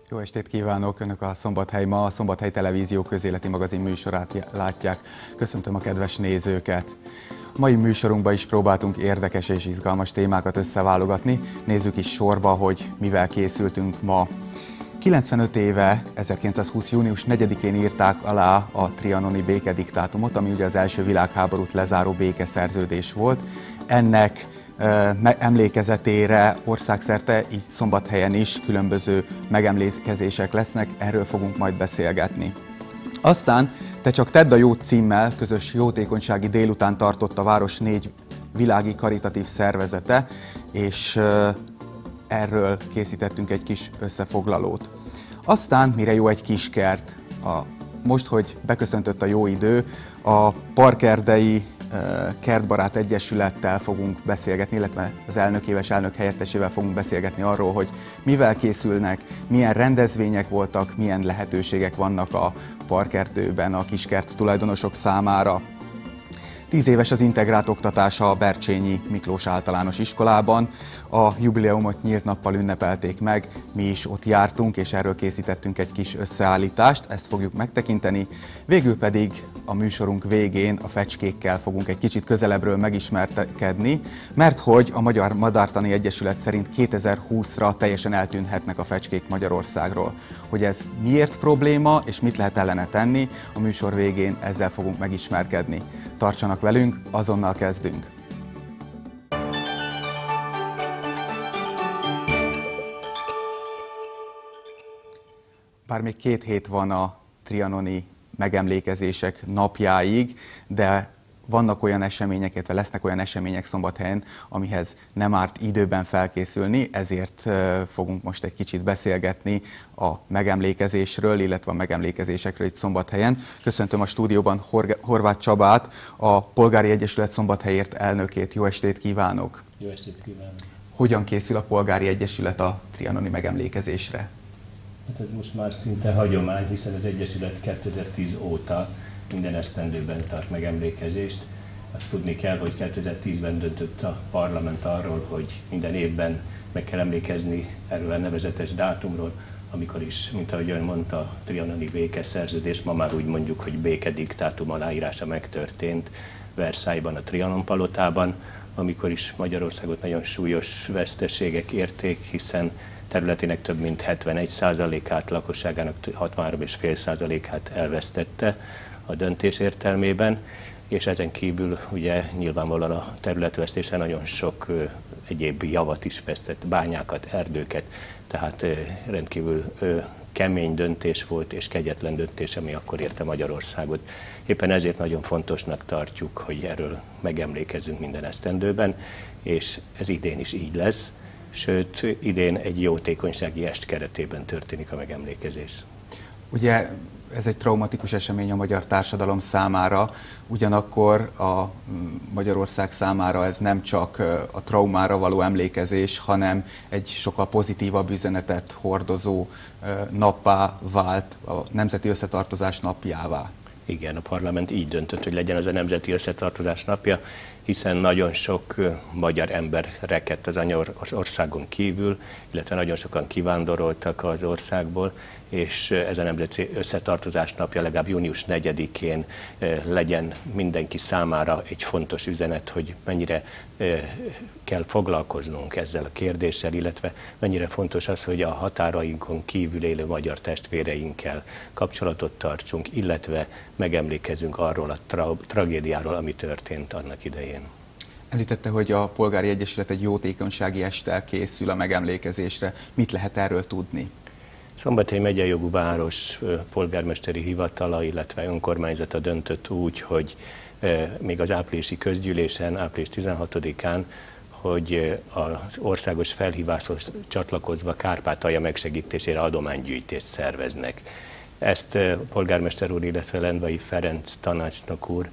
Jó estét kívánok! Önök a Szombathely ma, a Szombathely Televízió közéleti magazin műsorát látják. Köszöntöm a kedves nézőket! A mai műsorunkban is próbáltunk érdekes és izgalmas témákat összeválogatni. Nézzük is sorba, hogy mivel készültünk ma. 95 éve, 1920. június 4-én írták alá a trianoni békediktátumot, ami ugye az első világháborút lezáró békeszerződés volt. Ennek emlékezetére országszerte, így Szombathelyen is különböző megemlékezések lesznek, erről fogunk majd beszélgetni. Aztán Te csak tedd a jót címmel közös jótékonysági délután tartott a város 4 világi karitatív szervezete, és erről készítettünk egy kis összefoglalót. Aztán, mire jó egy kis kert, most, hogy beköszöntött a jó idő, a Parkerdei Kertbarát Egyesülettel fogunk beszélgetni, illetve az elnökével, elnök helyettesével fogunk beszélgetni arról, hogy mivel készülnek, milyen rendezvények voltak, milyen lehetőségek vannak a parkerdőben a kiskert tulajdonosok számára. 10 éves az integrált oktatása a Bercsényi Miklós Általános Iskolában. A jubileumot nyílt nappal ünnepelték meg, mi is ott jártunk, és erről készítettünk egy kis összeállítást, ezt fogjuk megtekinteni. Végül pedig a műsorunk végén a fecskékkel fogunk egy kicsit közelebbről megismerkedni, mert hogy a Magyar Madártani Egyesület szerint 2020-ra teljesen eltűnhetnek a fecskék Magyarországról. Hogy ez miért probléma, és mit lehet ellene tenni, a műsor végén ezzel fogunk megismerkedni. Tartsanak velünk, azonnal kezdünk! Bár még 2 hét van a trianoni megemlékezések napjáig, de vannak olyan események, illetve lesznek olyan események Szombathelyen, amihez nem árt időben felkészülni, ezért fogunk most egy kicsit beszélgetni a megemlékezésről, illetve a megemlékezésekről itt Szombathelyen. Köszöntöm a stúdióban Horváth Csabát, a Polgári Egyesület Szombathelyért elnökét. Jó estét kívánok! Jó estét kívánok! Hogyan készül a Polgári Egyesület a trianoni megemlékezésre? Hát ez most már szinte hagyomány, hiszen az Egyesület 2010 óta minden esztendőben tart megemlékezést. Azt tudni kell, hogy 2010-ben döntött a parlament arról, hogy minden évben meg kell emlékezni erről a nevezetes dátumról, amikor is, mint ahogy ön mondta, a trianoni békeszerződés, ma már úgy mondjuk, hogy békediktátum aláírása megtörtént Versailles-ban, a Trianon palotában, amikor is Magyarországot nagyon súlyos veszteségek érték, hiszen területének több mint 71%-át, lakosságának 63,5%-át elvesztette a döntés értelmében, és ezen kívül ugye nyilvánvalóan a területvesztése nagyon sok egyéb javat is vesztett, bányákat, erdőket, tehát rendkívül kemény döntés volt és kegyetlen döntés, ami akkor érte Magyarországot. Éppen ezért nagyon fontosnak tartjuk, hogy erről megemlékezzünk minden esztendőben, és ez idén is így lesz. Sőt, idén egy jótékonysági est keretében történik a megemlékezés. Ugye ez egy traumatikus esemény a magyar társadalom számára, ugyanakkor a Magyarország számára ez nem csak a traumára való emlékezés, hanem egy sokkal pozitívabb üzenetet hordozó nappá vált, a Nemzeti Összetartozás napjává. Igen, a parlament így döntött, hogy legyen az a Nemzeti Összetartozás napja, hiszen nagyon sok magyar ember rekedt az országon kívül, illetve nagyon sokan kivándoroltak az országból, és ez a Nemzeti Összetartozás napja legalább június 4-én legyen mindenki számára egy fontos üzenet, hogy mennyire kell foglalkoznunk ezzel a kérdéssel, illetve mennyire fontos az, hogy a határainkon kívül élő magyar testvéreinkkel kapcsolatot tartsunk, illetve megemlékezünk arról a tragédiáról, ami történt annak idején. Említette, hogy a Polgári Egyesület egy jótékonysági esttel készül a megemlékezésre. Mit lehet erről tudni? Szombathely megyei jogú város polgármesteri hivatala, illetve önkormányzata döntött úgy, hogy még az áprilisi közgyűlésen, április 16-án, hogy az országos felhíváshoz csatlakozva Kárpátalja megsegítésére adománygyűjtést szerveznek. Ezt polgármester úr, illetve Lendvai Ferenc tanácsnok úr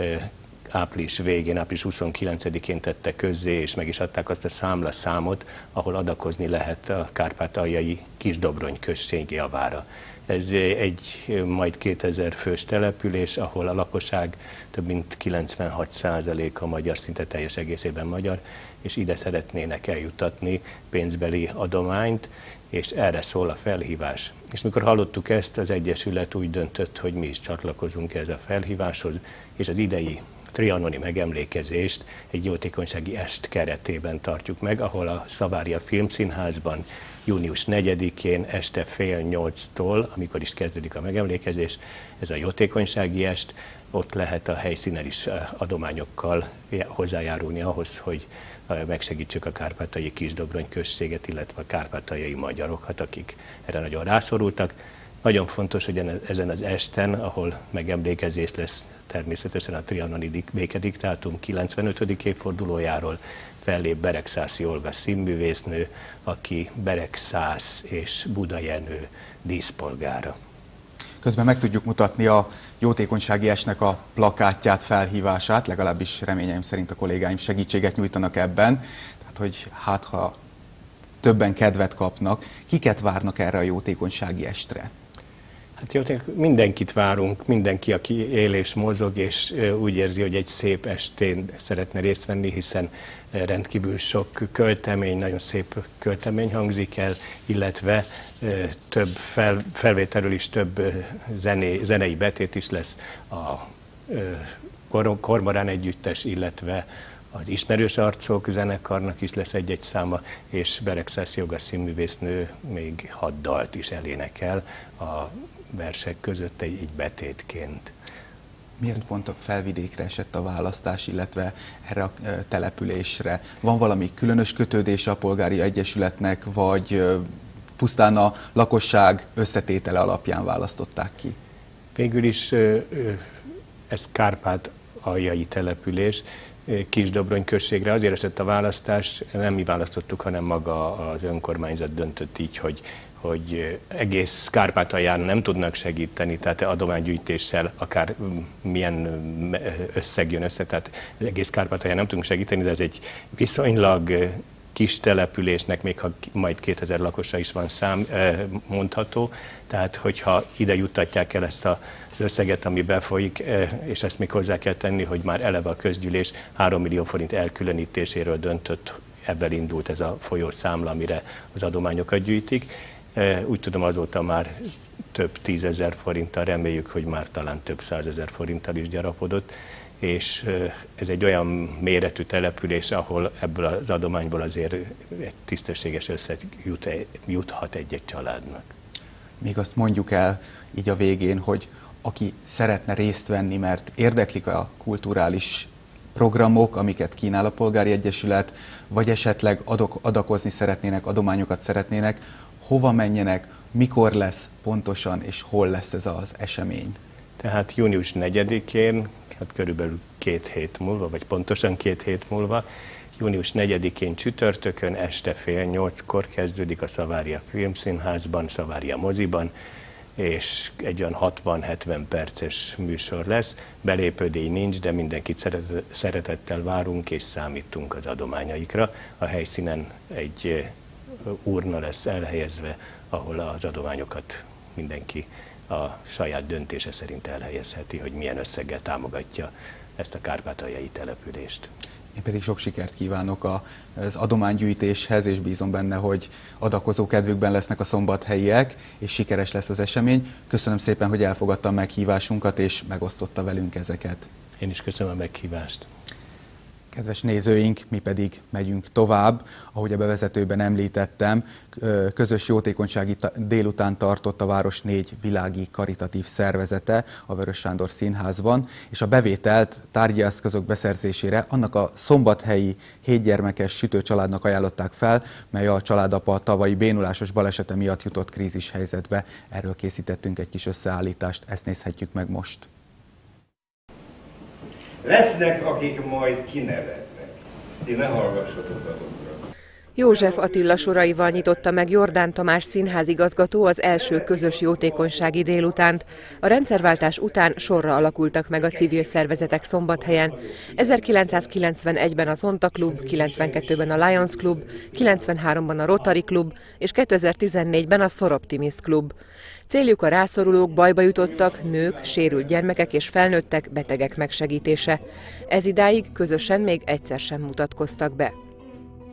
április végén, április 29-én tette közzé, és meg is adták azt a számlaszámot, ahol adakozni lehet a kárpátaljai Kisdobrony község javára. Ez egy majd 2000 fős település, ahol a lakosság több mint 96%-a magyar, szinte teljes egészében magyar, és ide szeretnének eljuttatni pénzbeli adományt, és erre szól a felhívás. És mikor hallottuk ezt, az Egyesület úgy döntött, hogy mi is csatlakozunk ehhez a felhíváshoz, és az idei trianoni megemlékezést egy jótékonysági est keretében tartjuk meg, ahol a Savaria Filmszínházban június 4-én este 7:30-tól, amikor is kezdődik a megemlékezés, ez a jótékonysági est, ott lehet a helyszínen is adományokkal hozzájárulni ahhoz, hogy megsegítsük a kárpátaljai Kisdobrony községet, illetve a kárpátaljai magyarokat, akik erre nagyon rászorultak. Nagyon fontos, hogy ezen az esten, ahol megemlékezés lesz természetesen a trianoni békediktátum 95. évfordulójáról, fellép Beregszászi Olga színművésznő, aki Beregszász és Budajenő díszpolgára. Közben meg tudjuk mutatni a jótékonysági estnek a plakátját, felhívását, legalábbis reményeim szerint a kollégáim segítséget nyújtanak ebben, tehát hogy ha többen kedvet kapnak, kiket várnak erre a jótékonysági estre? Hát mindenkit várunk, mindenki, aki él és mozog, és úgy érzi, hogy egy szép estén szeretne részt venni, hiszen rendkívül sok költemény, nagyon szép költemény hangzik el, illetve több felvételről is több zenei betét is lesz a Kormorán együttes, illetve az Ismerős Arcok zenekarnak is lesz egy-egy száma, és Beregszászi Olga színművésznő még 6 dalt is elénekel a versek között egy betétként. Miért pont a Felvidékre esett a választás, illetve erre a településre? Van valami különös kötődése a polgári egyesületnek, vagy pusztán a lakosság összetétele alapján választották ki? Végül is ez kárpátaljai település, Kisdobrony községre azért esett a választás, nem mi választottuk, hanem maga az önkormányzat döntött így, hogy egész Kárpátalján nem tudnak segíteni, tehát adománygyűjtéssel akár milyen összeg jön össze, tehát egész Kárpátalján nem tudunk segíteni, de ez egy viszonylag kis településnek, még ha majd 2000 lakosa is van mondható, tehát hogyha ide juttatják el ezt az összeget, ami befolyik, és ezt még hozzá kell tenni, hogy már eleve a közgyűlés 3 millió forint elkülönítéséről döntött, ebből indult ez a folyószámla, amire az adományokat gyűjtik. Úgy tudom, azóta már több 10 000 forinttal, reméljük, hogy már talán több 100 000 forinttal is gyarapodott, és ez egy olyan méretű település, ahol ebből az adományból azért egy tisztességes összeg juthat egy-egy családnak. Még azt mondjuk el így a végén, hogy aki szeretne részt venni, mert érdeklik a kulturális programok, amiket kínál a Polgári Egyesület, vagy esetleg adakozni szeretnének, adományokat szeretnének, hova menjenek, mikor lesz pontosan, és hol lesz ez az esemény? Tehát június 4-én, hát körülbelül 2 hét múlva, vagy pontosan 2 hét múlva, június 4-én csütörtökön este 7:30-kor kezdődik a Savaria Filmszínházban, Savaria moziban, és egy olyan 60-70 perces műsor lesz. Belépődíj nincs, de mindenkit szeretettel várunk, és számítunk az adományaikra. A helyszínen egy urna lesz elhelyezve, ahol az adományokat mindenki a saját döntése szerint elhelyezheti, hogy milyen összeggel támogatja ezt a kárpátaljai települést. Én pedig sok sikert kívánok az adománygyűjtéshez, és bízom benne, hogy adakozó kedvükben lesznek a szombathelyiek, és sikeres lesz az esemény. Köszönöm szépen, hogy elfogadta a meghívásunkat, és megosztotta velünk ezeket. Én is köszönöm a meghívást. Kedves nézőink, mi pedig megyünk tovább. Ahogy a bevezetőben említettem, közös jótékonysági délután tartott a város 4 világi karitatív szervezete a Vörös Sándor Színházban, és a bevételt tárgyi eszközök beszerzésére annak a szombathelyi 7 gyermekes sütőcsaládnak ajánlották fel, mely a családapa tavalyi bénulásos balesete miatt jutott krízis helyzetbe. Erről készítettünk egy kis összeállítást, ezt nézhetjük meg most. Lesznek, akik majd kinevetnek. Ti ne hallgassatok azokra. József Attila soraival nyitotta meg Jordán Tamás színházigazgató az első közös jótékonysági délutánt. A rendszerváltás után sorra alakultak meg a civil szervezetek Szombathelyen. 1991-ben a Zonta Klub, 92-ben a Lions Klub, 93-ban a Rotary Klub és 2014-ben a Soroptimist Klub. Céljuk a rászorulók, bajba jutottak, nők, sérült gyermekek és felnőttek, betegek megsegítése. Ez idáig közösen még egyszer sem mutatkoztak be.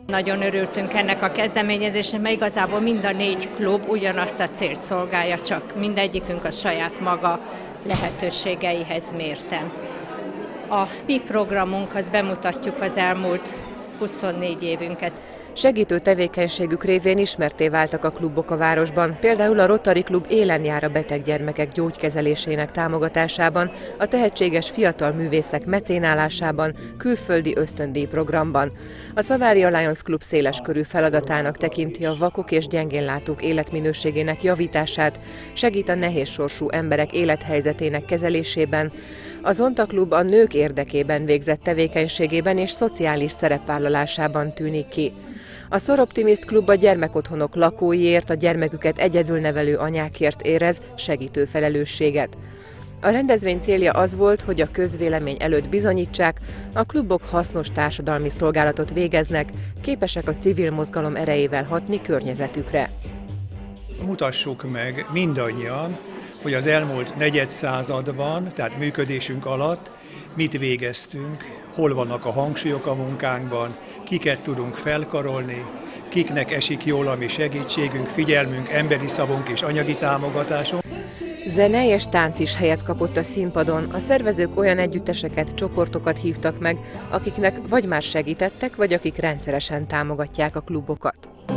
Nagyon örültünk ennek a kezdeményezésnek, mert igazából mind a 4 klub ugyanazt a célt szolgálja, csak mindegyikünk a saját maga lehetőségeihez mérten. A mi programunkhoz bemutatjuk az elmúlt 24 évünket. Segítő tevékenységük révén ismertté váltak a klubok a városban, például a Rotary Klub élen jár a beteg gyermekek gyógykezelésének támogatásában, a tehetséges fiatal művészek mecénálásában, külföldi ösztöndíj programban. A Szavári Alliance Klub széleskörű feladatának tekinti a vakok és gyengénlátók életminőségének javítását, segít a nehézsorsú emberek élethelyzetének kezelésében. A Zonta Klub a nők érdekében végzett tevékenységében és szociális szerepvállalásában tűnik ki. A Soroptimist Klub a gyermekotthonok lakóiért, a gyermeküket egyedül nevelő anyákért érez segítő felelősséget. A rendezvény célja az volt, hogy a közvélemény előtt bizonyítsák, a klubok hasznos társadalmi szolgálatot végeznek, képesek a civil mozgalom erejével hatni környezetükre. Mutassuk meg mindannyian, hogy az elmúlt negyedszázadban, tehát működésünk alatt mit végeztünk, hol vannak a hangsúlyok a munkánkban, kiket tudunk felkarolni, kiknek esik jól a mi segítségünk, figyelmünk, emberi szavunk és anyagi támogatásunk. Zene és tánc is helyet kapott a színpadon. A szervezők olyan együtteseket, csoportokat hívtak meg, akiknek vagy már segítettek, vagy akik rendszeresen támogatják a klubokat.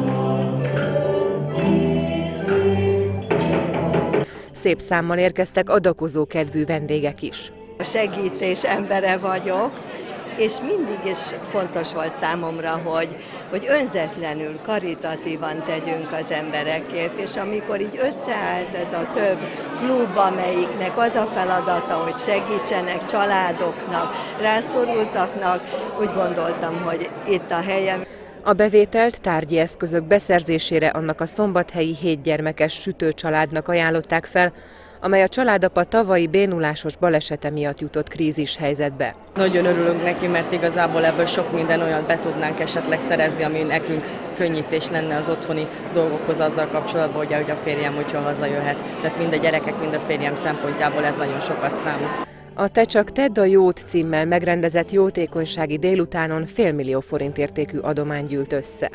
Szép számmal érkeztek adakozó kedvű vendégek is. A segítés embere vagyok, és mindig is fontos volt számomra, hogy önzetlenül, karitatívan tegyünk az emberekért, és amikor így összeállt ez a több klub, amelyiknek az a feladata, hogy segítsenek családoknak, rászorultaknak, úgy gondoltam, hogy itt a helyem. A bevételt tárgyi eszközök beszerzésére annak a szombathelyi 7 gyermekes sütőcsaládnak ajánlották fel, amely a családapa tavalyi bénulásos balesete miatt jutott krízishelyzetbe. Nagyon örülünk neki, mert igazából ebből sok minden olyat be tudnánk esetleg szerezni, ami nekünk könnyítés lenne az otthoni dolgokhoz azzal kapcsolatban, hogy a férjem, hogyha hazajöhet. Tehát mind a gyerekek, mind a férjem szempontjából ez nagyon sokat számít. A Te csak tedd a jót címmel megrendezett jótékonysági délutánon $500 000 értékű adomány gyűlt össze.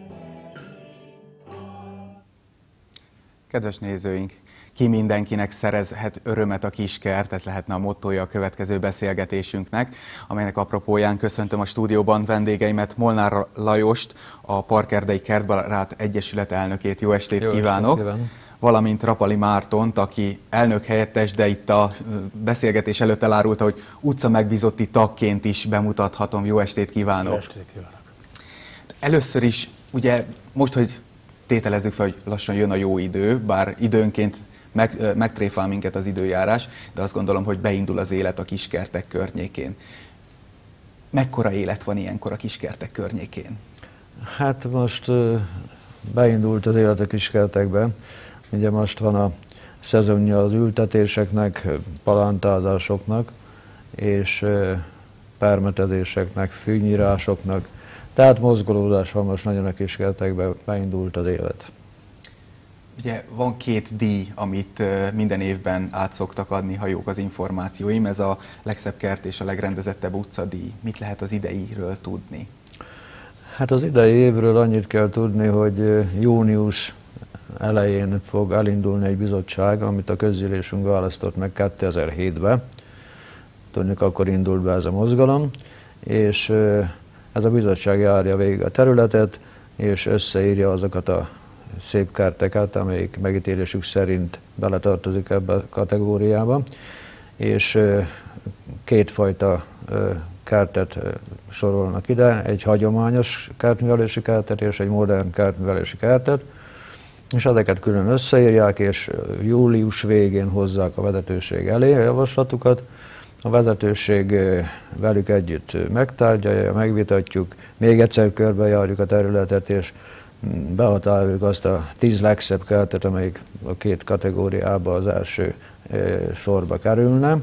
Kedves nézőink! Ki mindenkinek szerezhet örömet a kiskert, ez lehetne a mottója a következő beszélgetésünknek, amelynek apropóján köszöntöm a stúdióban vendégeimet, Molnár Lajost, a Parkerdei Kertbarát Egyesület elnökét. Jó estét kívánok! Valamint Rapali Mártont, aki elnök helyettes, de itt a beszélgetés előtt elárulta, hogy utca megbízotti tagként is bemutathatom. Jó estét kívánok! Jó estét kívánok! Először is, ugye most, hogy tételezzük fel, hogy lassan jön a jó idő, bár időnként megtréfál minket az időjárás, de azt gondolom, hogy beindul az élet a kiskertek környékén. Mekkora élet van ilyenkor a kiskertek környékén? Hát most beindult az élet a kiskertekbe. Ugye most van a szezonja az ültetéseknek, palántázásoknak, és permetezéseknek, fűnyírásoknak. Tehát mozgolódás van most nagyon a kiskertekben, beindult az élet. Ugye van 2 díj, amit minden évben át szoktak adni, ha jók az információim. Ez a legszebb kert és a legrendezettebb utca díj. Mit lehet az ideiről tudni? Hát az idei évről annyit kell tudni, hogy június elején fog elindulni egy bizottság, amit a közgyűlésünk választott meg 2007-ben. Tudjuk, akkor indult be ez a mozgalom, és ez a bizottság járja végig a területet, és összeírja azokat a szép kerteket, amelyik megítélésük szerint beletartozik ebbe a kategóriába, és 2 fajta kertet sorolnak ide, egy hagyományos kertművelési kertet és egy modern kertművelési kertet, és ezeket külön összeírják, és július végén hozzák a vezetőség elé a javaslatukat. A vezetőség velük együtt megtárgyalja, megvitatjuk, még egyszer körbejárjuk a területet, és behatároljuk azt a 10 legszebb kertet, amelyik a 2 kategóriába az első sorba kerülne.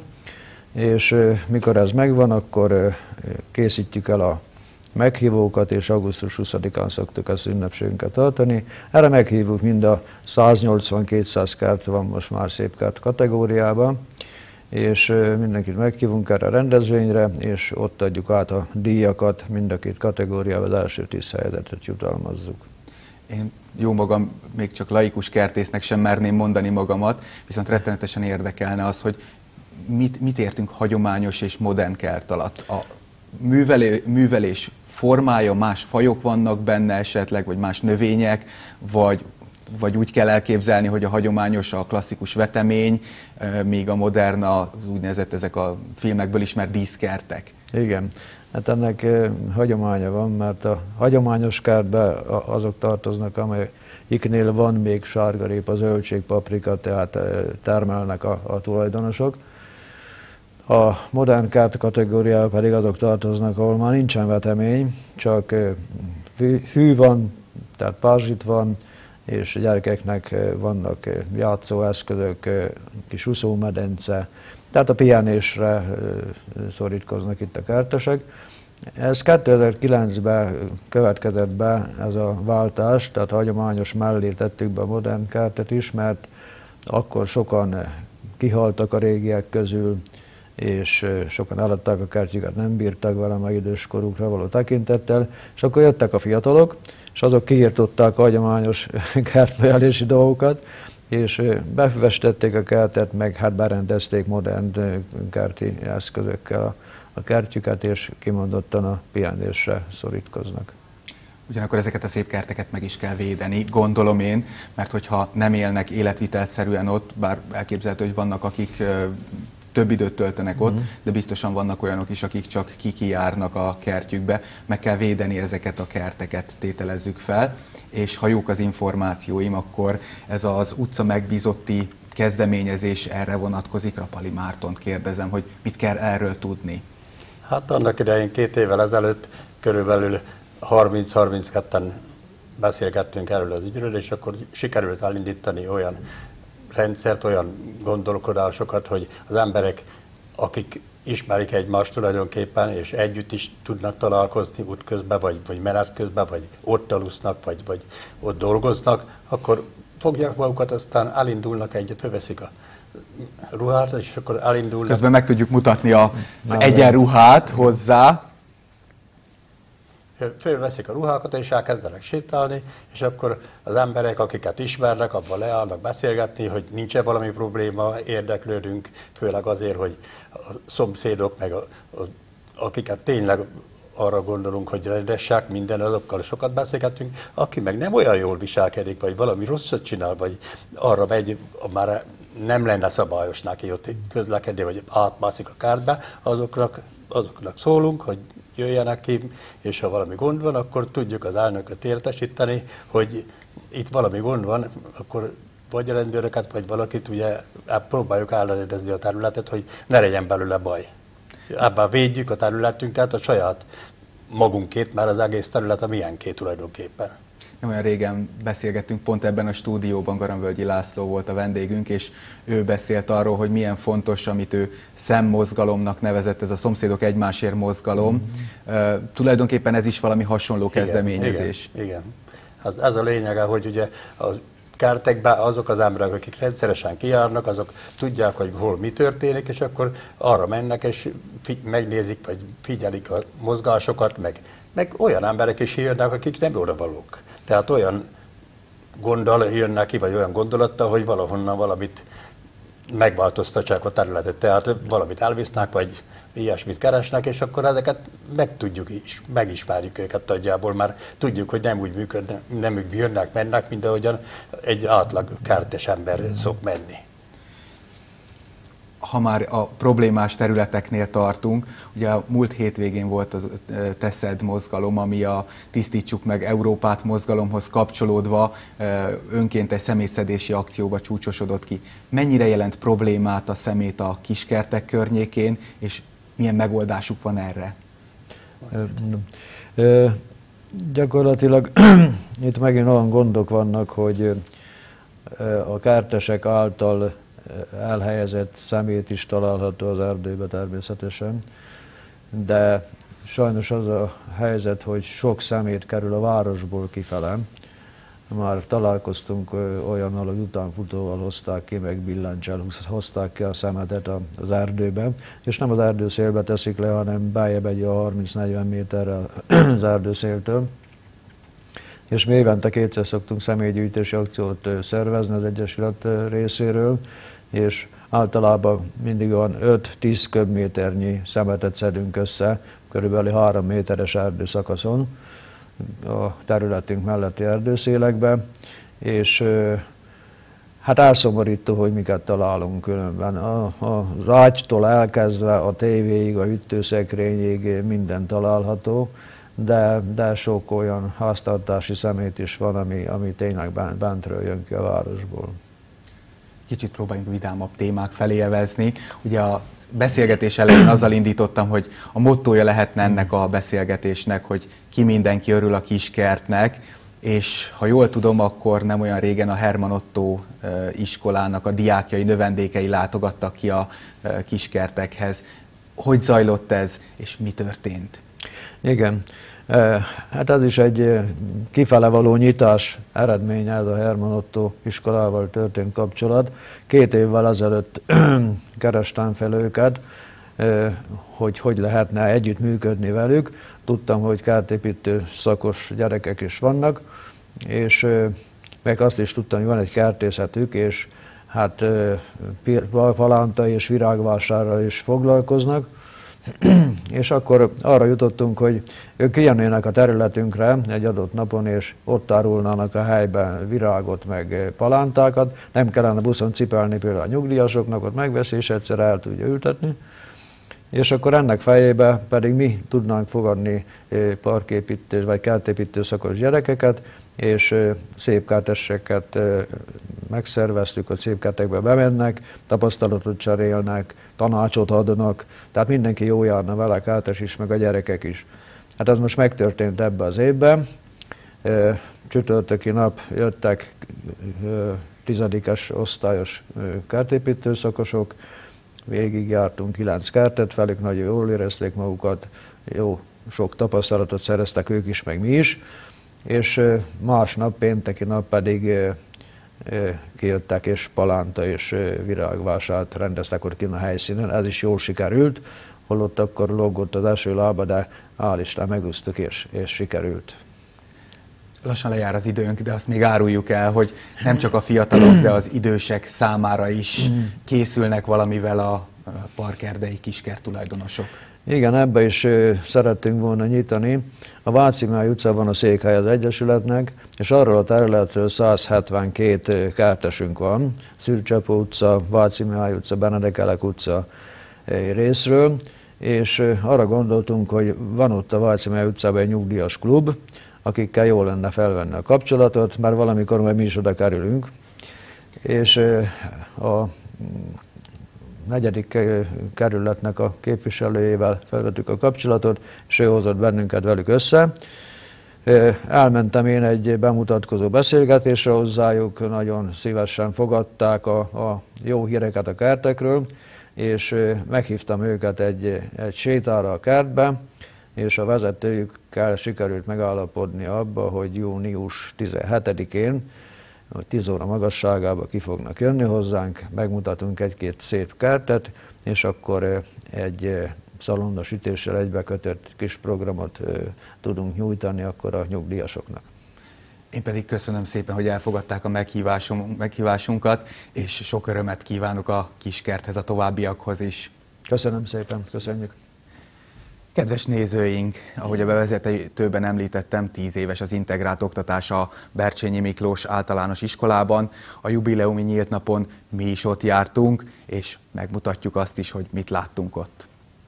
És mikor ez megvan, akkor készítjük el a meghívókat, és augusztus 20-án szoktuk az ünnepségünket tartani. Erre meghívjuk mind a 180-200 kert van most már szép kert kategóriában, és mindenkit meghívunk erre a rendezvényre, és ott adjuk át a díjakat, mind a két kategóriában az első 10 helyezettet jutalmazzuk. Én jó magam még csak laikus kertésznek sem merném mondani magamat, viszont rettenetesen érdekelne az, hogy mit értünk hagyományos és modern kert alatt. A művelés formája, más fajok vannak benne esetleg, vagy más növények, vagy úgy kell elképzelni, hogy a hagyományos a klasszikus vetemény, míg a modern az úgynevezett ezek a filmekből ismert díszkertek. Igen, hát ennek hagyománya van, mert a hagyományos kertbe azok tartoznak, amelyiknél van még sárgarépa, zöldség, paprika, tehát termelnek a tulajdonosok. A modern kert kategóriában pedig azok tartoznak, ahol már nincsen vetemény, csak fű van, tehát pázsit van, és a gyerekeknek vannak játszóeszközök, kis úszómedence, tehát a pihenésre szorítkoznak itt a kertesek. Ez 2009-ben következett be ez a váltás, tehát a hagyományos mellé tettük be a modern kertet is, mert akkor sokan kihaltak a régiek közül, és sokan eladták a kertjüket, nem bírtak vele meg időskorukra való tekintettel, és akkor jöttek a fiatalok, és azok kiirtották a hagyományos kertművelési dolgokat, és befüvestették a kertet, meg hát berendezték modern kerti eszközökkel a kertjüket, és kimondottan a pihenésre szorítkoznak. Ugyanakkor ezeket a szép kerteket meg is kell védeni, gondolom én, mert hogyha nem élnek életvitelszerűen ott, bár elképzelhető, hogy vannak, akik több időt töltenek ott, de biztosan vannak olyanok is, akik csak kijárnak a kertjükbe. Meg kell védeni ezeket a kerteket, tételezzük fel. És ha jók az információim, akkor ez az utca megbízotti kezdeményezés erre vonatkozik. Rapali Mártont kérdezem, hogy mit kell erről tudni? Hát annak idején 2 évvel ezelőtt körülbelül 30-32-en beszélgettünk erről az ügyről, és akkor sikerült elindítani olyan rendszert, olyan gondolkodásokat, hogy az emberek, akik ismerik egymást tulajdonképpen, és együtt is tudnak találkozni útközben, vagy menet közben, vagy ott alusznak, vagy ott dolgoznak, akkor fogják magukat, aztán elindulnak egyet, fölveszik a ruhát, és akkor elindulnak. Közben meg tudjuk mutatni az egyenruhát hozzá. Fölveszik a ruhákat, és elkezdenek sétálni, és akkor az emberek, akiket ismernek, abban leállnak beszélgetni, hogy nincs-e valami probléma, érdeklődünk, főleg azért, hogy a szomszédok, meg akiket tényleg arra gondolunk, hogy rendessák, minden, azokkal sokat beszélgetünk, aki meg nem olyan jól viselkedik, vagy valami rosszat csinál, vagy arra megy, már nem lenne szabályos neki ott közlekedni, vagy átmászik a kertbe, azoknak szólunk, hogy jöjjenek ki, és ha valami gond van, akkor tudjuk az elnököt értesíteni, hogy itt valami gond van, akkor vagy a rendőröket, vagy valakit ugye próbáljuk ellenőrizni a területet, hogy ne legyen belőle baj. Ebben védjük a területünket, a saját magunkét, mert az egész terület a miénké tulajdonképpen. Nem olyan régen beszélgettünk, pont ebben a stúdióban Garamvölgyi László volt a vendégünk, és ő beszélt arról, hogy milyen fontos, amit ő szemmozgalomnak nevezett, ez a szomszédok egymásért mozgalom. Tulajdonképpen ez is valami hasonló kezdeményezés. Igen. Ez a lényege, hogy ugye a kertekben azok az emberek, akik rendszeresen kijárnak, azok tudják, hogy hol mi történik, és akkor arra mennek, és megnézik, vagy figyelik a mozgásokat, meg olyan emberek is jönnek, akik nem odavalók. Tehát olyan gonddal jönnek ki, vagy olyan gondolattal, hogy valahonnan valamit megváltoztatsák a területet. Tehát valamit elvisznek, vagy ilyesmit keresnek, és akkor ezeket megtudjuk is, megismerjük őket nagyjából, mert tudjuk, hogy nem úgy működnek, nem úgy jönnek, mennek, mint ahogyan egy átlag kertes ember szok menni. Ha már a problémás területeknél tartunk, ugye a múlt hétvégén volt az Teszed mozgalom, ami a Tisztítsuk meg Európát mozgalomhoz kapcsolódva önkéntes szemétszedési akcióba csúcsosodott ki. Mennyire jelent problémát a szemét a kiskertek környékén, és milyen megoldásuk van erre? Gyakorlatilag itt megint olyan gondok vannak, hogy a kertesek által elhelyezett szemét is található az erdőbe természetesen, de sajnos az a helyzet, hogy sok szemét kerül a városból kifele, már találkoztunk olyannal, hogy utánfutóval hozták ki, meg billencsel hozták ki a szemetet az erdőben, és nem az erdőszélbe teszik le, hanem beljebb egy 30-40 méterrel az erdőszéltől. És mi évente kétszer szoktunk személygyűjtési akciót szervezni az Egyesület részéről, és általában mindig olyan 5-10 köbméternyi szemetet szedünk össze, körülbelül 3 méteres erdőszakaszon a területünk melletti erdőszélekbe, és hát elszomorító, hogy miket találunk különben. Az ágytól elkezdve a tévéig, a hűtőszekrényig minden található, de sok olyan háztartási szemét is van, ami tényleg bentről jön ki a városból. Kicsit próbáljunk vidámabb témák felé evezni. Ugye a beszélgetés elején azzal indítottam, hogy a mottója lehetne ennek a beszélgetésnek, hogy ki mindenki örül a kiskertnek, és ha jól tudom, akkor nem olyan régen a Herman Otto iskolának a diákjai, növendékei látogattak ki a kiskertekhez. Hogy zajlott ez, és mi történt? Igen, hát ez is egy kifele való nyitás eredménye, ez a Herman Otto iskolával történt kapcsolat. 2 évvel ezelőtt kerestem fel őket, hogy lehetne együtt működni velük. Tudtam, hogy kertépítő szakos gyerekek is vannak, és meg azt is tudtam, hogy van egy kertészetük, és hát palánta és virágvásárral is foglalkoznak. És akkor arra jutottunk, hogy ők kijönnének a területünkre egy adott napon, és ott árulnának a helyben virágot, meg palántákat. Nem kellene buszon cipelni például a nyugdíjasoknak, ott megveszi, és egyszer el tudja ültetni. És akkor ennek fejébe pedig mi tudnánk fogadni parképítő vagy kertépítő szakos gyerekeket, és szép kerteseket megszerveztük, hogy szép kertekbe bemennek, tapasztalatot cserélnek, tanácsot adnak, tehát mindenki jó járna vele, a kertes is, meg a gyerekek is. Hát ez most megtörtént ebben az évben. Csütörtöki nap jöttek 10-es osztályos kertépítő szakosok, végigjártunk 9 kertet velük, nagyon jól érezték magukat, jó sok tapasztalatot szereztek ők is, meg mi is, és másnap, pénteki nap pedig kijöttek, és palánta és virágvásárt rendeztek ott kint a helyszínen. Ez is jól sikerült, holott akkor lógott az eső lába, de hál' Isten megúsztuk, és sikerült. Lassan lejár az időnk, de azt még áruljuk el, hogy nem csak a fiatalok, de az idősek számára is készülnek valamivel a parkerdei kiskert tulajdonosok. Igen, ebbe is szerettünk volna nyitani. A Váci Máj utcában a székhely az Egyesületnek, és arról a területről 172 kertesünk van, Szürcsapó utca, Váci Máj utca, Benedek Elek utca részről, és arra gondoltunk, hogy van ott a Váci Máj utcában egy nyugdíjas klub, akikkel jól lenne felvenni a kapcsolatot, mert valamikor majd mi is oda kerülünk, és a 4. kerületnek a képviselőjével felvettük a kapcsolatot, és ő hozott bennünket velük össze. Elmentem én egy bemutatkozó beszélgetésre hozzájuk, nagyon szívesen fogadták a jó híreket a kertekről, és meghívtam őket egy sétára a kertbe, és a vezetőjükkel sikerült megállapodni abba, hogy június 17-én, 10 óra magasságában ki fognak jönni hozzánk, megmutatunk egy-két szép kertet, és akkor egy szalonnasütéssel egybekötött kis programot tudunk nyújtani akkor a nyugdíjasoknak. Én pedig köszönöm szépen, hogy elfogadták a meghívásunkat, és sok örömet kívánok a kiskerthez, a továbbiakhoz is. Köszönöm szépen, köszönjük. Kedves nézőink, ahogy a bevezetőben említettem, 10 éves az integrált oktatás a Bercsényi Miklós általános iskolában. A jubileumi nyílt napon mi is ott jártunk, és megmutatjuk azt is, hogy mit láttunk ott.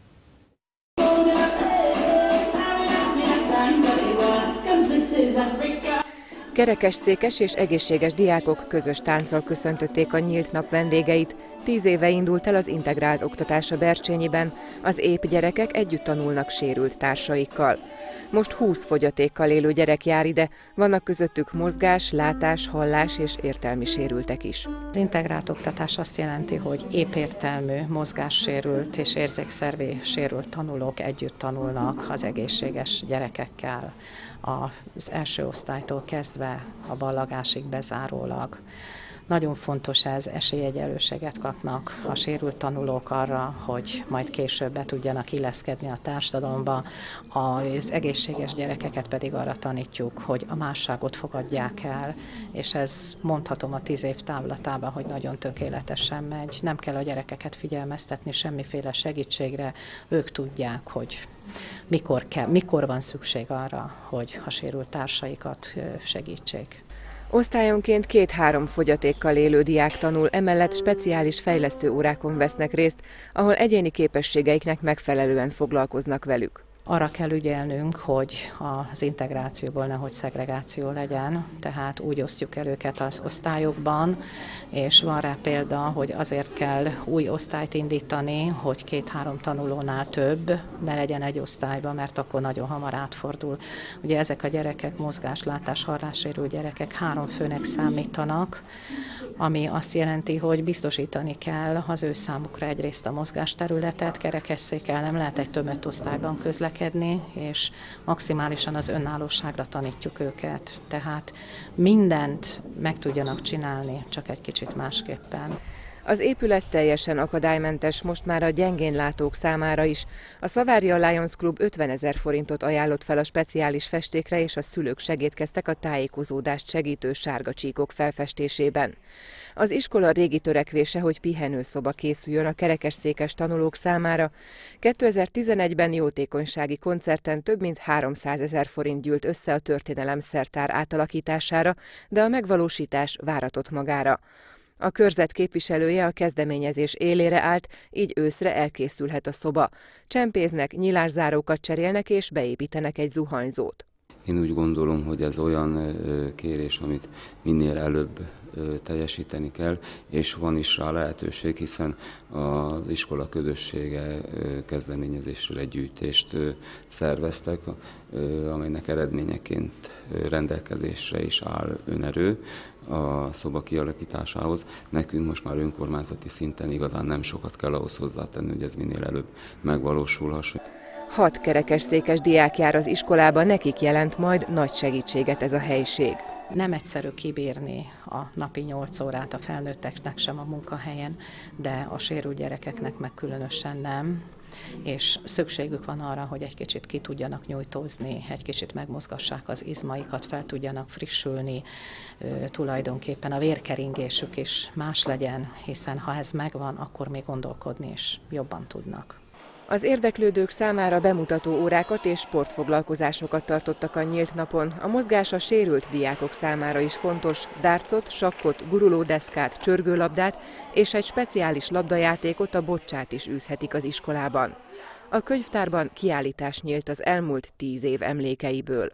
Kerekesszékes és egészséges diákok közös tánccal köszöntötték a nyílt nap vendégeit. 10 éve indult el az integrált oktatás a Bercsényiben. Az ép gyerekek együtt tanulnak sérült társaikkal. Most 20 fogyatékkal élő gyerek jár ide, vannak közöttük mozgás, látás, hallás és értelmi sérültek is. Az integrált oktatás azt jelenti, hogy épértelmű, mozgássérült és érzékszervi sérült tanulók együtt tanulnak az egészséges gyerekekkel. az első osztálytól kezdve a ballagásig bezárólag. Nagyon fontos ez, esélyegyenlőséget kapnak a sérült tanulók arra, hogy majd később be tudjanak illeszkedni a társadalomba. Az egészséges gyerekeket pedig arra tanítjuk, hogy a másságot fogadják el, és ez mondhatom a 10 év távlatában, hogy nagyon tökéletesen megy. Nem kell a gyerekeket figyelmeztetni semmiféle segítségre, ők tudják, hogy mikor van szükség arra, hogy a sérült társaikat segítsék. Osztályonként 2-3 fogyatékkal élő diák tanul, emellett speciális fejlesztő órákon vesznek részt, ahol egyéni képességeiknek megfelelően foglalkoznak velük. Arra kell ügyelnünk, hogy az integrációból nehogy szegregáció legyen, tehát úgy osztjuk el őket az osztályokban, és van rá példa, hogy azért kell új osztályt indítani, hogy 2-3 tanulónál több ne legyen egy osztályban, mert akkor nagyon hamar átfordul. Ugye ezek a gyerekek, mozgás, látás, hallássérült gyerekek 3 főnek számítanak, ami azt jelenti, hogy biztosítani kell az ő számukra egyrészt a mozgásterületet, kerekesszékkel nem lehet egy tömött osztályban közlekedni, és maximálisan az önállóságra tanítjuk őket. Tehát mindent meg tudjanak csinálni, csak egy kicsit másképpen. Az épület teljesen akadálymentes most már a gyengénlátók számára is. A Savaria Lions Club 50 000 forintot ajánlott fel a speciális festékre, és a szülők segítkeztek a tájékozódást segítő sárga csíkok felfestésében. Az iskola régi törekvése, hogy pihenőszoba készüljön a kerekesszékes tanulók számára. 2011-ben jótékonysági koncerten több mint 300 000 forint gyűlt össze a történelemszertár átalakítására, de a megvalósítás váratott magára. A körzet képviselője a kezdeményezés élére állt, így őszre elkészülhet a szoba. Csempéznek, nyilászárókat cserélnek és beépítenek egy zuhanyzót. Én úgy gondolom, hogy ez olyan kérés, amit minél előbb teljesíteni kell, és van is rá lehetőség, hiszen az iskola közössége kezdeményezésre egy gyűjtést szerveztek, amelynek eredményeként rendelkezésre is áll önerő a szoba kialakításához. Nekünk most már önkormányzati szinten igazán nem sokat kell ahhoz hozzátenni, hogy ez minél előbb megvalósulhasson. 6 kerekesszékes diák jár az iskolába, nekik jelent majd nagy segítséget ez a helység. Nem egyszerű kibírni a napi 8 órát a felnőtteknek sem a munkahelyen, de a sérült gyerekeknek meg különösen nem, és szükségük van arra, hogy egy kicsit ki tudjanak nyújtózni, egy kicsit megmozgassák az izmaikat, fel tudjanak frissülni, tulajdonképpen a vérkeringésük is más legyen, hiszen ha ez megvan, akkor még gondolkodni is jobban tudnak. Az érdeklődők számára bemutató órákat és sportfoglalkozásokat tartottak a nyílt napon. A mozgás a sérült diákok számára is fontos. Dárcot, sakkot, gurulódeszkát, csörgőlabdát és egy speciális labdajátékot, a bocsát is űzhetik az iskolában. A könyvtárban kiállítás nyílt az elmúlt 10 év emlékeiből.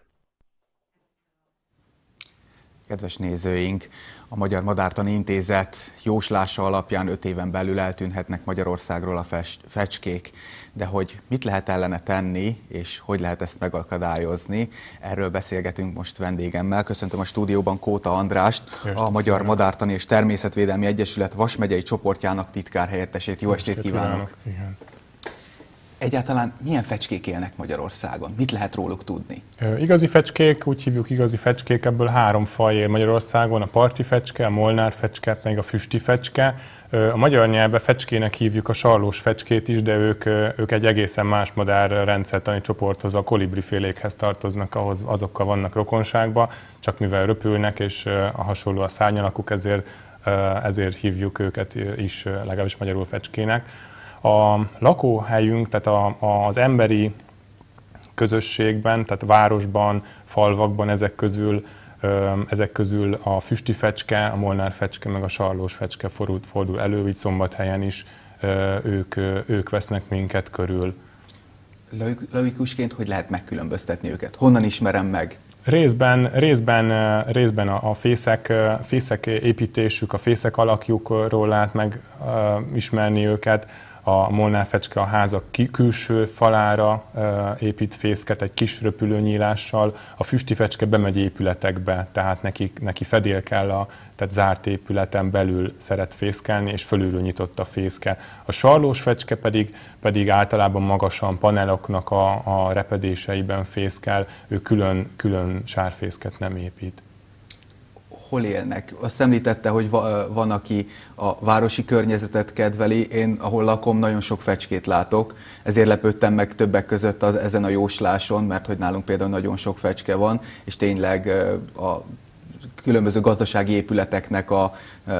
Kedves nézőink, a Magyar Madártani Intézet jóslása alapján 5 éven belül eltűnhetnek Magyarországról a fecskék. De hogy mit lehet ellene tenni, és hogy lehet ezt megakadályozni, erről beszélgetünk most vendégemmel. Köszöntöm a stúdióban Kóta Andrást, a Magyar Madártani és Természetvédelmi Egyesület Vas megyei csoportjának titkárhelyettesét. Jó estét kívánok! Igen. Egyáltalán milyen fecskék élnek Magyarországon? Mit lehet róluk tudni? Igazi fecskék, úgy hívjuk igazi fecskék, ebből 3 faj él Magyarországon, a parti fecske, a molnár fecske, meg a füsti fecske. A magyar nyelvben fecskének hívjuk a sarlós fecskét is, de ők egy egészen más madárrendszertani csoporthoz, a kolibrifélékhez tartoznak, ahhoz azokkal vannak rokonságban, csak mivel röpülnek és a hasonló a szárnyalakuk, ezért hívjuk őket is legalábbis magyarul fecskének. A lakóhelyünk, tehát az emberi közösségben, tehát városban, falvakban ezek közül a füsti fecske, a molnár fecske, meg a sarlós fecske fordul elő, így Szombathelyen is ők vesznek minket körül. Laikusként hogy lehet megkülönböztetni őket? Honnan ismerem meg? Részben a fészek építésük, a fészek alakjukról lehet megismerni őket, A Molnár fecske a házak külső falára épít fészket egy kis röpülőnyílással, a füsti fecske bemegy épületekbe, tehát neki fedél kell, tehát zárt épületen belül szeret fészkelni, és fölülről nyitott a fészke. A sarlós fecske pedig általában magasan paneloknak a repedéseiben fészkel, ő külön sárfészket nem épít. Hol élnek? Azt említette, hogy van, aki a városi környezetet kedveli. Én, ahol lakom, nagyon sok fecskét látok, ezért lepődtem meg többek között ezen a jósláson, mert hogy nálunk például nagyon sok fecske van, és tényleg a különböző gazdasági épületeknek a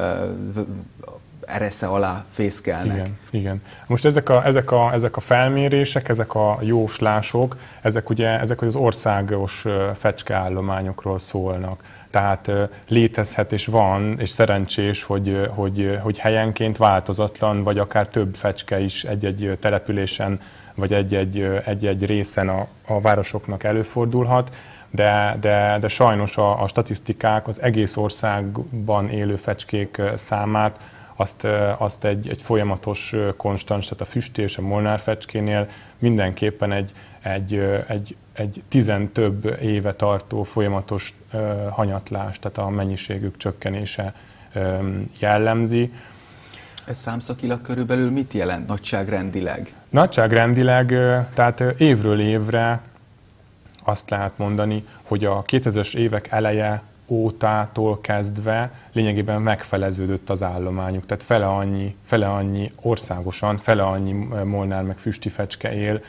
eresze alá fészkelnek. Igen. Most ezek a felmérések, ezek a jóslások, ezek az országos fecskeállományokról szólnak. Tehát létezhet és van, és szerencsés, hogy helyenként változatlan, vagy akár több fecske is egy-egy településen, vagy egy-egy részen a városoknak előfordulhat, de sajnos a statisztikák az egész országban élő fecskék számát azt egy folyamatos konstans, tehát a füsti és a molnár fecskénél mindenképpen egy több éve tartó folyamatos hanyatlás, tehát a mennyiségük csökkenése jellemzi. Ez számszakilag körülbelül mit jelent nagyságrendileg? Nagyságrendileg, tehát évről évre azt lehet mondani, hogy a 2000-es évek eleje ótától kezdve lényegében megfeleződött az állományuk, tehát fele annyi országosan, fele annyi molnár meg füsti fecske él,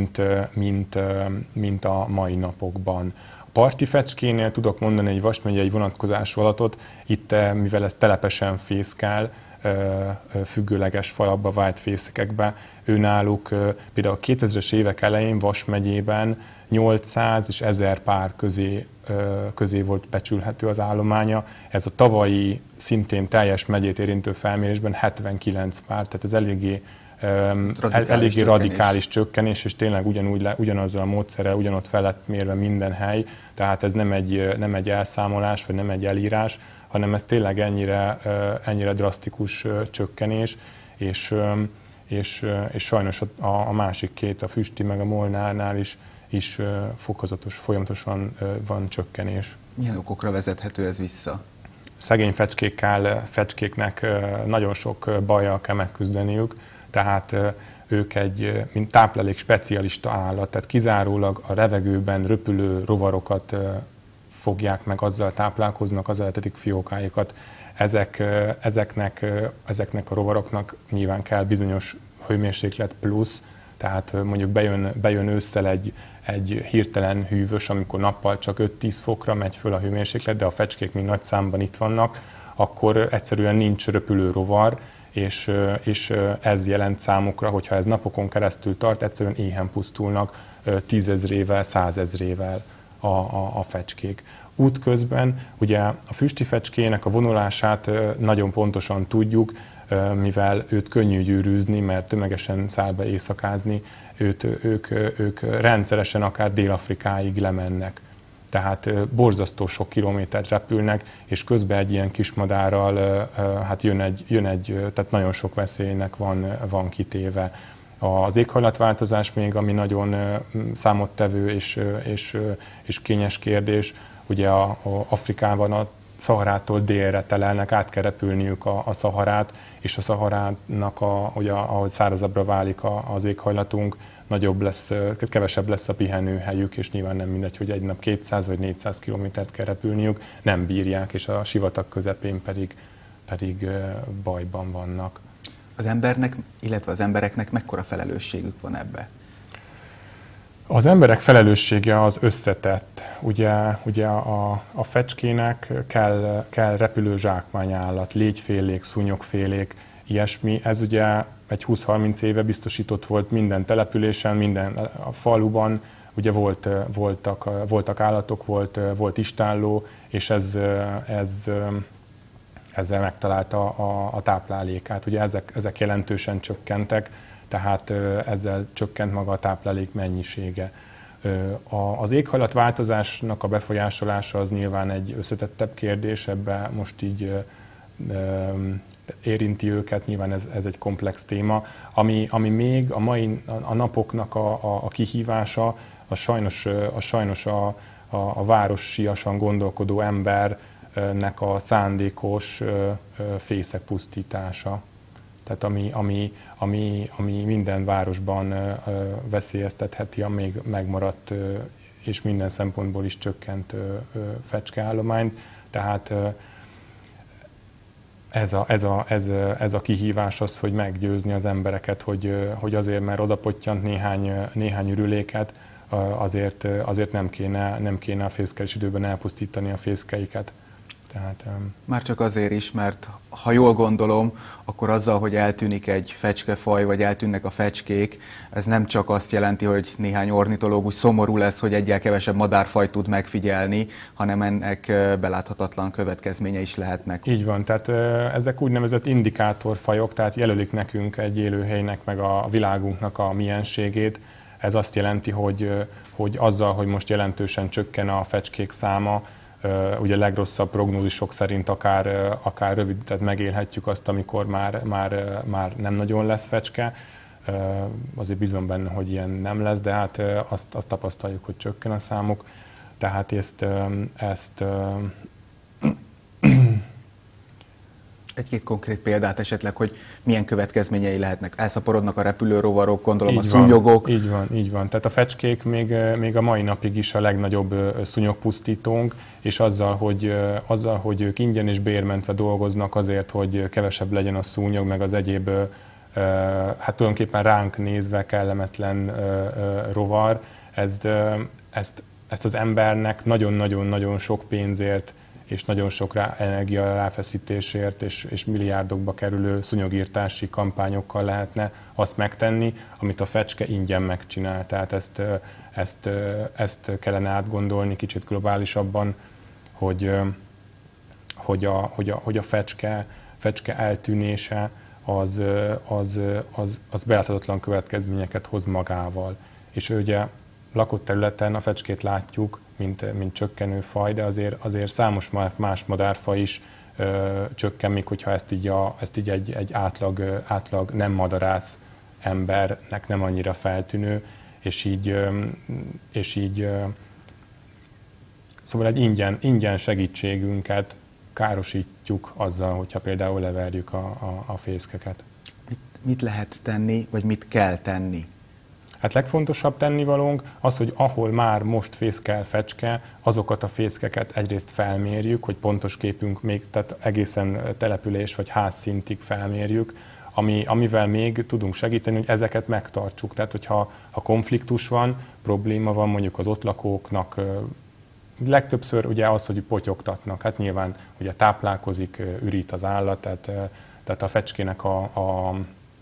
mint a mai napokban. A parti fecskénél tudok mondani egy Vas megyei vonatkozású adatot, itt mivel ez telepesen fészkel, függőleges falakba vált fészekekbe, őnáluk például a 2000-es évek elején Vas megyében 800 és 1000 pár közé volt becsülhető az állománya. Ez a tavalyi szintén teljes megyét érintő felmérésben 79 pár, tehát ez eléggé radikális csökkenés, és tényleg ugyanazzal a módszerrel ugyanott fel lett mérve minden hely, tehát ez nem egy elszámolás, vagy nem egy elírás, hanem ez tényleg ennyire drasztikus csökkenés, és sajnos a másik két, a füsti meg a molnárnál is fokozatos, folyamatosan van csökkenés. Milyen okokra vezethető ez vissza? Szegény fecskéknek nagyon sok bajjal kell megküzdeniük, tehát ők mint táplálék specialista állat, tehát kizárólag a levegőben röpülő rovarokat fogják meg, azzal táplálkoznak, azzal etetik fiókáikat. Ezeknek a rovaroknak nyilván kell bizonyos hőmérséklet plusz, tehát mondjuk bejön ősszel egy hirtelen hűvös, amikor nappal csak 5-10 fokra megy föl a hőmérséklet, de a fecskék még nagy számban itt vannak, akkor egyszerűen nincs röpülő rovar, és ez jelent számukra, hogyha ez napokon keresztül tart, egyszerűen éhen pusztulnak 10 000-ével, 100 000-ével a fecskék. Útközben ugye a füsti fecskének a vonulását nagyon pontosan tudjuk, mivel őt könnyű gyűrűzni, mert tömegesen száll be éjszakázni, ők rendszeresen akár Dél-Afrikáig lemennek. Tehát borzasztó sok kilométert repülnek, és közben egy ilyen kismadárral hát jön egy, tehát nagyon sok veszélynek van kitéve. Az éghajlatváltozás még, ami nagyon számottevő és kényes kérdés, ugye Afrikában a Szaharától délre telelnek, át kell repülniük a Szaharát, és a Szaharának, ugye, ahogy szárazabbra válik az éghajlatunk, kevesebb lesz a pihenőhelyük, és nyilván nem mindegy, hogy egy nap 200 vagy 400 kilométert kell repülniük, nem bírják, és a sivatag közepén pedig bajban vannak. Az embernek, illetve az embereknek mekkora felelősségük van ebbe? Az emberek felelőssége az összetett. Ugye a fecskének kell repülő zsákmányállat, légyfélék, szúnyogfélék, ilyesmi. Ez ugye egy 20-30 éve biztosított volt minden településen, minden a faluban. Ugye voltak állatok, volt istálló, és ezzel megtalálta a táplálékát. Ugye ezek jelentősen csökkentek, tehát ezzel csökkent maga a táplálék mennyisége. Az éghajlatváltozásnak a befolyásolása az nyilván egy összetettebb kérdés, ebbe most így érinti őket, nyilván ez egy komplex téma. Ami még a napoknak a kihívása, az sajnos a városiasan gondolkodó embernek a szándékos fészek pusztítása. Tehát ami minden városban veszélyeztetheti a még megmaradt és minden szempontból is csökkent fecskeállományt. Tehát ez a kihívás az, hogy meggyőzni az embereket, hogy azért, mert odapottyant néhány ürüléket, azért nem kéne a fészkelés időben elpusztítani a fészkeiket. Tehát, már csak azért is, mert ha jól gondolom, akkor azzal, hogy eltűnik egy fecskefaj, vagy eltűnnek a fecskék, ez nem csak azt jelenti, hogy néhány ornitológus szomorú lesz, hogy egyel kevesebb madárfajt tud megfigyelni, hanem ennek beláthatatlan következménye is lehetnek. Így van, tehát ezek úgynevezett indikátorfajok, tehát jelölik nekünk egy élőhelynek, meg a világunknak a mienségét. Ez azt jelenti, hogy azzal, hogy most jelentősen csökken a fecskék száma, ugye legrosszabb prognózisok szerint akár rövid, tehát megélhetjük azt, amikor már nem nagyon lesz fecske. Azért bízom benne, hogy ilyen nem lesz, de hát azt tapasztaljuk, hogy csökken a számuk. Tehát ezt egy-két konkrét példát esetleg, hogy milyen következményei lehetnek. Elszaporodnak a repülőrovarok, gondolom a szúnyogok. Így van. Tehát a fecskék még a mai napig is a legnagyobb szúnyogpusztítónk, és azzal, hogy ők ingyen és bérmentve dolgoznak azért, hogy kevesebb legyen a szúnyog, meg az egyéb, hát tulajdonképpen ránk nézve kellemetlen rovar, ezt az embernek nagyon-nagyon sok pénzért és nagyon sok energia ráfeszítésért és milliárdokba kerülő szúnyogírtási kampányokkal lehetne azt megtenni, amit a fecske ingyen megcsinál. Tehát ezt kellene átgondolni kicsit globálisabban, hogy a fecske eltűnése az beláthatatlan következményeket hoz magával. És ugye lakott területen a fecskét látjuk, mint csökkenő faj, de azért számos más madárfaj is csökken, még hogyha ezt így egy átlag nem madarász embernek nem annyira feltűnő, és így szóval egy ingyen segítségünket károsítjuk azzal, hogyha például leverjük a fészkeket. Mit lehet tenni, vagy mit kell tenni? Hát legfontosabb tennivalónk az, hogy ahol már most fészkel fecske, azokat a fészkeket egyrészt felmérjük, hogy pontos képünk még, tehát egészen település vagy házszintig felmérjük, amivel még tudunk segíteni, hogy ezeket megtartsuk. Tehát, hogyha konfliktus van, probléma van mondjuk az ott lakóknak, legtöbbször ugye az, hogy potyogtatnak. Hát nyilván ugye táplálkozik, ürít az állat, tehát a fecskének a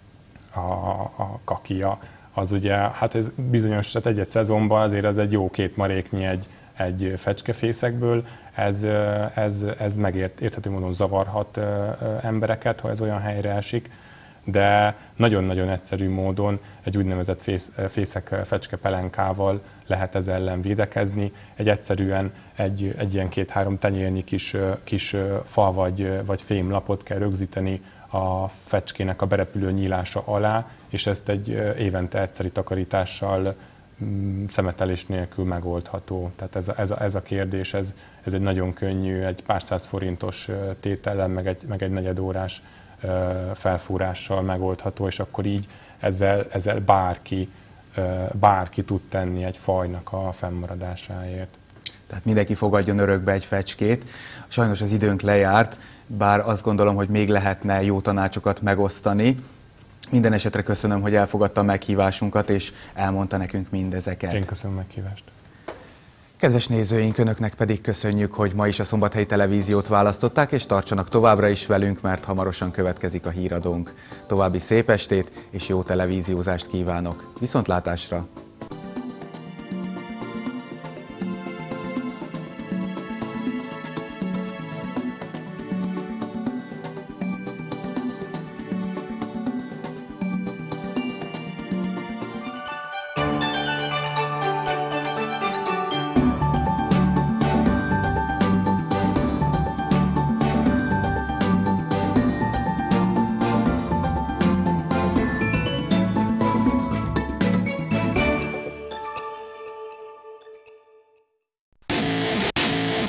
kakia, az ugye, hát ez bizonyos, tehát egy szezonban azért ez egy jó 2 maréknyi egy fecskefészekből, ez érthető módon zavarhat embereket, ha ez olyan helyre esik, de nagyon-nagyon egyszerű módon egy úgynevezett fészek-fecske-pelenkával lehet ez ellen védekezni. Egyszerűen egy ilyen 2-3 tenyérnyi kis fa vagy fémlapot kell rögzíteni a fecskének a berepülő nyílása alá, és ezt egy évente egyszeri takarítással, szemetelés nélkül megoldható. Tehát ez a kérdés, ez egy nagyon könnyű, egy pár száz forintos tétellel, meg egy negyedórás felfúrással megoldható, és akkor így ezzel bárki tud tenni egy fajnak a fennmaradásáért. Tehát mindenki fogadjon örökbe egy fecskét. Sajnos az időnk lejárt, bár azt gondolom, hogy még lehetne jó tanácsokat megosztani. Minden esetre köszönöm, hogy elfogadta a meghívásunkat, és elmondta nekünk mindezeket. Én köszönöm a meghívást. Kedves nézőink, önöknek pedig köszönjük, hogy ma is a Szombathelyi Televíziót választották, és tartsanak továbbra is velünk, mert hamarosan következik a híradónk. További szép estét és jó televíziózást kívánok. Viszontlátásra!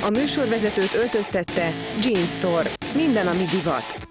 A műsorvezetőt öltöztette Jean Store. Minden, ami divat.